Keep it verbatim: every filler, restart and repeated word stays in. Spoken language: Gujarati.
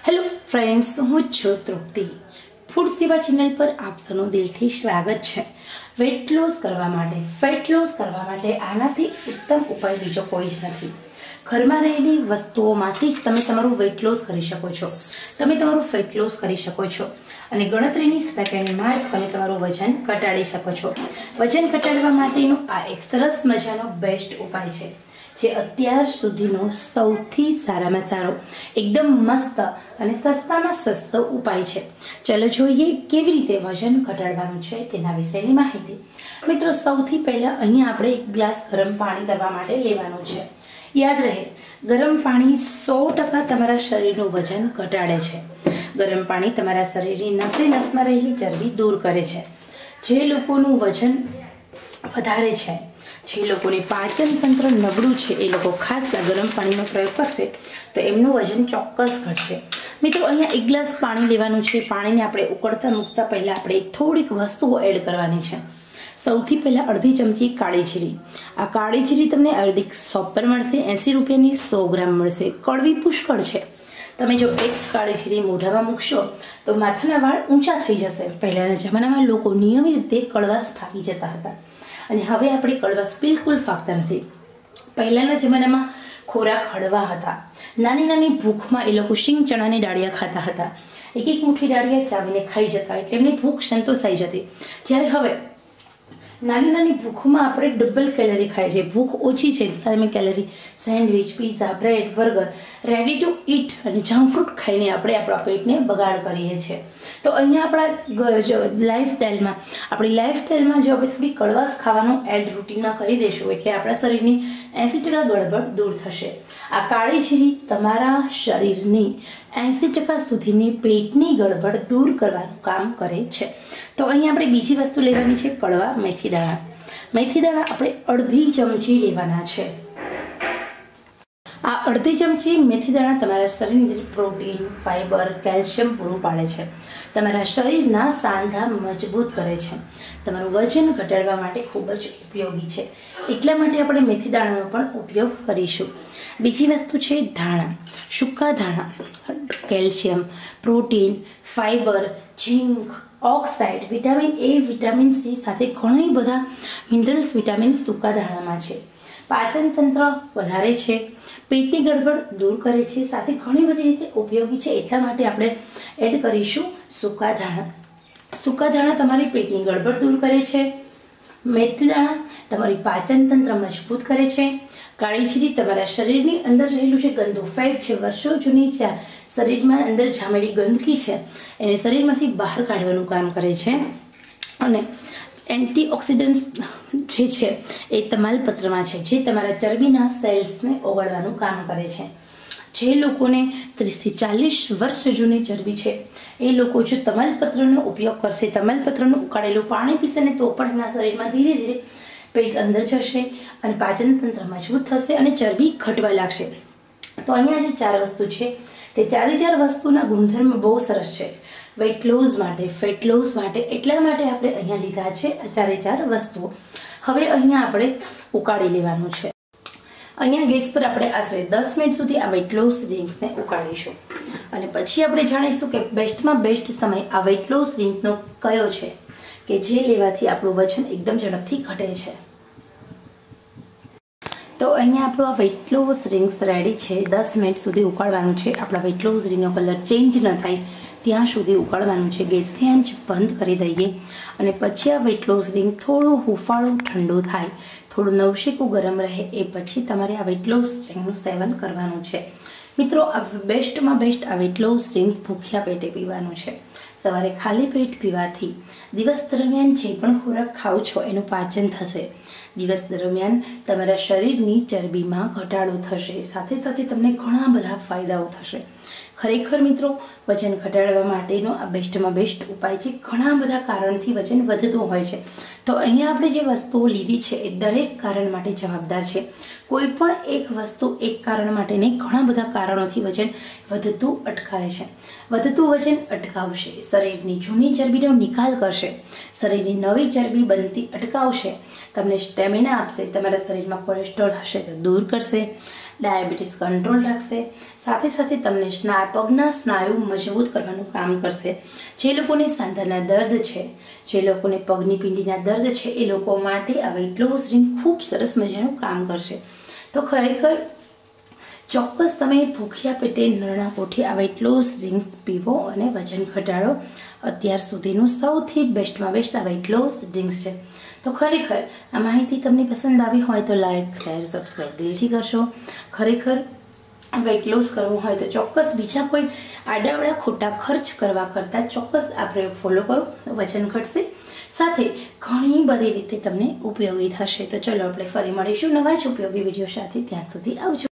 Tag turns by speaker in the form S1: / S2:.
S1: हेलो फ्रेंड्स, हूँ છું તૃપ્તિ। ફૂડ સેવા ચેનલ પર આપ સૌનું દિલથી સ્વાગત છે। વેટ લોસ કરવા માટે, ફેટ લોસ કરવા માટે આનાથી ઉત્તમ ઉપાય બીજો કોઈ જ નથી। ઘરમાં રહેલી વસ્તુઓમાંથી જ તમે તમારું વેટ લોસ કરી શકો છો, તમે તમારું ફેટ લોસ કરી શકો છો અને ગણતરીની સેકન્ડમાં તમે તમારું વજન ઘટાડી શકો છો। વજન ઘટાડવા માટેનો આ એક સરસ મજાનો બેસ્ટ ઉપાય છે, જે અત્યાર સુધીનો સૌથી સારામાં સારો, એકદમ મસ્ત અને સસ્તામાં સસ્તો ઉપાય છે। ચલો જોઈએ કેવી રીતે વજન ઘટાડવાનું છે તેના વિશેની માહિતી। મિત્રો, સૌથી પહેલા અહીંયા આપણે એક ગ્લાસ ગરમ પાણી કરવા માટે લેવાનું છે। યાદ રહે, ગરમ પાણી સો ટકા તમારા શરીરનું વજન ઘટાડે છે। ગરમ પાણી તમારા શરીરની નસે નસમાં રહેલી ચરબી દૂર કરે છે। જે લોકોનું વજન વધારે છે, જે લોકોને પાચન તંત્ર નબળું છે, એ લોકો ખાસ ગરમ પાણીનો પ્રયોગ કરશે તો એમનું વજન ચોક્કસ ઘટશે। મિત્રો, અહીંયા એક ગ્લાસ પાણી લેવાનું છે। પાણીને આપણે ઉકળતા મૂકતા પહેલા આપણે થોડીક વસ્તુઓ એડ કરવાની છે। સૌથી પહેલા અડધી ચમચી કાળી જીરી। આ કાળી જીરી તમને આયુર્વેદિક શોપ પર મળશે, એસી રૂપિયાની સો ગ્રામ મળશે। કડવી પુષ્કળ છે। તમે જો એક કાળી જીરી મોઢામાં મૂકશો તો માથાના વાળ ઊંચા થઈ જશે। પહેલાના જમાનામાં લોકો નિયમિત રીતે કડવાશ ફાકી જતા હતા અને હવે આપણે કડવાશ બિલકુલ ફાકતા નથી। પહેલાના જમાનામાં ખોરાક હળવા હતા। નાની નાની ભૂખમાં એ લોકો શીંગ ચણાની ડાળિયા ખાતા હતા। એક એક મુઠ્ઠી ડાળિયા ચાવીને ખાઈ જતા, એટલે એમની ભૂખ સંતોષાઈ જતી। જ્યારે હવે નાની નાની ભૂખમાં આપણે ડબલ કેલરી ખાઈએ છીએ। ભૂખ ઓછી છે, તમે calorie sandwich, pizza, bread, burger, ready to eat અને જંક ફ્રૂટ ખાઈને આપણે આપણા પેટને બગાડ કરીએ છીએ। તો અહીંયા આપણા લાઈફસ્ટાઈલમાં આપણી લાઈફસ્ટાઈલમાં જો આપણે થોડી કડવાશ ખાવાનું એડ રૂટીનમાં કરી દઈશું, એટલે આપણા શરીરની એંસી ટકા ગડબડ દૂર થશે। આ કાળી જીરી તમારા શરીરની એંસી ટકા સુધીની પેટની ગડબડ દૂર કરવાનું કામ કરે છે। તો અહીંયા આપણે બીજી વસ્તુ લેવાની છે, કડવા મેથી દાણા। મેથી દાણા આપણે અડધી ચમચી લેવાના છે। આ અડધી ચમચી મેથી દાણા તમારા શરીરની અંદર પ્રોટીન, ફાઈબર, કેલ્શિયમ પૂરું પાડે છે, તમારા શરીરના સાંધા મજબૂત કરે છે, તમારું વજન ઘટાડવા માટે ખૂબ જ ઉપયોગી છે। એટલા માટે આપણે મેથી દાણાનો પણ ઉપયોગ કરીશું। બીજી વસ્તુ છે ધાણા। સૂકા ધાણા calcium, protein, fibre, zinc, oxide, vitamin A, vitamin C સાથે ઘણા બધા મિનરલ્સ, વિટામિન સૂકા ધાણામાં છે। પાચન તંત્ર વધારે છે, પેટની ગડબડ દૂર કરે છે, સાથે ઘણી બધી રીતે ઉપયોગી છે। એટલા માટે આપણે એડ કરીશું સૂકા ધાણા। સૂકા ધાણા તમારી પેટની ગડબડ દૂર કરે છે। મેથી દાણા તમારી પાચન તંત્ર મજબૂત કરે છે। કાળી જીરી તમારા શરીરની અંદર રહેલું જે ગંદુ ફેટ છે, વર્ષો જૂની શરીરમાં અંદર જામેલી ગંદકી છે, એને શરીરમાંથી બહાર કાઢવાનું કામ કરે છે અને એન્ટીઓક્સિડન્ટ્સ જે છે એ તમાલપત્રમાં છે, જે તમારા ચરબીના સેલ્સને ઓગળવાનું કામ કરે છે। જે લોકોને ત્રીસથી ચાલીસ વર્ષ જૂની ચરબી છે, એ લોકો જો તમાલપત્રનો ઉપયોગ કરશે, તમાલપત્રનું ઉકાળેલું પાણી પીશે ને, તો પણ એના શરીરમાં ધીરે ધીરે પેટ અંદર જશે અને પાચન તંત્ર મજબૂત થશે અને ચરબી ઘટવા લાગશે। તો અહીંયા જે ચાર વસ્તુ છે, તે ચારે ચાર વસ્તુના ગુણધર્મ બહુ સરસ છે વેટ લોસ માટે, ફેટ લોસ માટે। એટલા માટે આપણે અહીંયા લીધા છે આ ચારે ચાર વસ્તુઓ। હવે અહીંયા આપણે ઉકાળી લેવાનું છે। અહીંયા ગેસ પર આપણે આશરે દસ મિનિટ સુધી આ વેટ લોસ ડ્રિંક્સને ઉકાળીશું અને પછી આપણે જાણીશું કે બેસ્ટમાં બેસ્ટ સમય આ વેટ લોસ ડ્રિંકનો કયો છે કે જે લેવાથી આપણું વજન એકદમ ઝડપથી ઘટે છે। તો અહીંયા આપણું આ વેટ લોસ ડ્રિંક્સ રેડી છે। દસ મિનિટ સુધી ઉકાળવાનું છે। આપણા વેટ લોસ ડ્રિંકનો કલર ચેન્જ ન થાય ત્યાં સુધી ઉકાળવાનું છે। ગેસની આંચ બંધ કરી દઈએ અને પછી આ વેટ લોસ ડ્રિંક થોડું હુંફાળું ઠંડુ થાય, થોડું નવશેકું ગરમ રહે, એ પછી તમારે આ વેટ લોસ ડ્રિંકનું સેવન કરવાનું છે। મિત્રો, આ બેસ્ટમાં બેસ્ટ આ વેટ લોસ ડ્રિંક્સ ભૂખ્યા પેટે પીવાનું છે। સવારે ખાલી પેટ પીવાથી દિવસ દરમિયાન જે પણ ખોરાક ખાઓ છો એનું પાચન થશે। દિવસ દરમિયાન તમારા શરીરની ચરબીમાં ઘટાડો થશે, સાથે સાથે તમને ઘણા બધા ફાયદાઓ થશે। ખરેખર મિત્રો, વજન ઘટાડવા માટેનો આ બેસ્ટમાં બેસ્ટ ઉપાય છે। ઘણા બધા કારણથી વજન વધતું હોય છે, તો અહીંયા આપણે જે વસ્તુઓ લીધી છે એ દરેક કારણ માટે જવાબદાર છે। કોઈ પણ એક વસ્તુ એક કારણ માટે નહીં, ઘણા બધા કારણોથી વજન વધતું અટકાવે છે। વધતું વજન અટકાવશે, શરીરની જૂની ચરબીનો નિકાલ કરશે, શરીરની નવી ચરબી બનતી અટકાવશે, તમને સ્ટેમિના આપશે, તમારા શરીરમાં કોલેસ્ટ્રોલ હશે તો દૂર કરશે, ડાયાબિટીસ કંટ્રોલ રાખશે, સાથે સાથે તમને સ્ના પગના સ્નાયુ મજબૂત કરવાનું કામ કરશે. જે લોકોને સાંધાના દર્દ છે, જે લોકોને પગની પિંડીના દર્દ છે, એ લોકો માટે આ વેઇટ લોસ ડ્રિંક ખૂબ સરસ મજાનું કામ કરશે. તો ખરેખર ચોક્કસ તમે ભૂખ્યા પેટે નરણા કોઠી આ વેઇટ લોસ ડ્રિંક્સ પીવો અને વજન ઘટાડો. અત્યાર સુધીનું સૌથી બેસ્ટમાં બેસ્ટ આ વેઇટ લોસ ડ્રિંક્સ છે. તો ખરેખર આ માહિતી તમને પસંદ આવી હોય તો લાઈક શેર સબસ્ક્રાઈબ દિલથી કરશો. ખરેખર વેઇટ લોસ કરવું હોય તો ચોક્કસ બીજા કોઈ આડાવડા ખોટા ખર્ચ કરવા કરતાં ચોક્કસ આ પ્રયોગ ફોલો કરો, વજન ઘટશે, સાથે ઘણી બધી રીતે તમને ઉપયોગી થશે. તો ચલો આપણે ફરી મળીશું નવા જ ઉપયોગી વિડીયો સાથે. ત્યાં સુધી આવજો.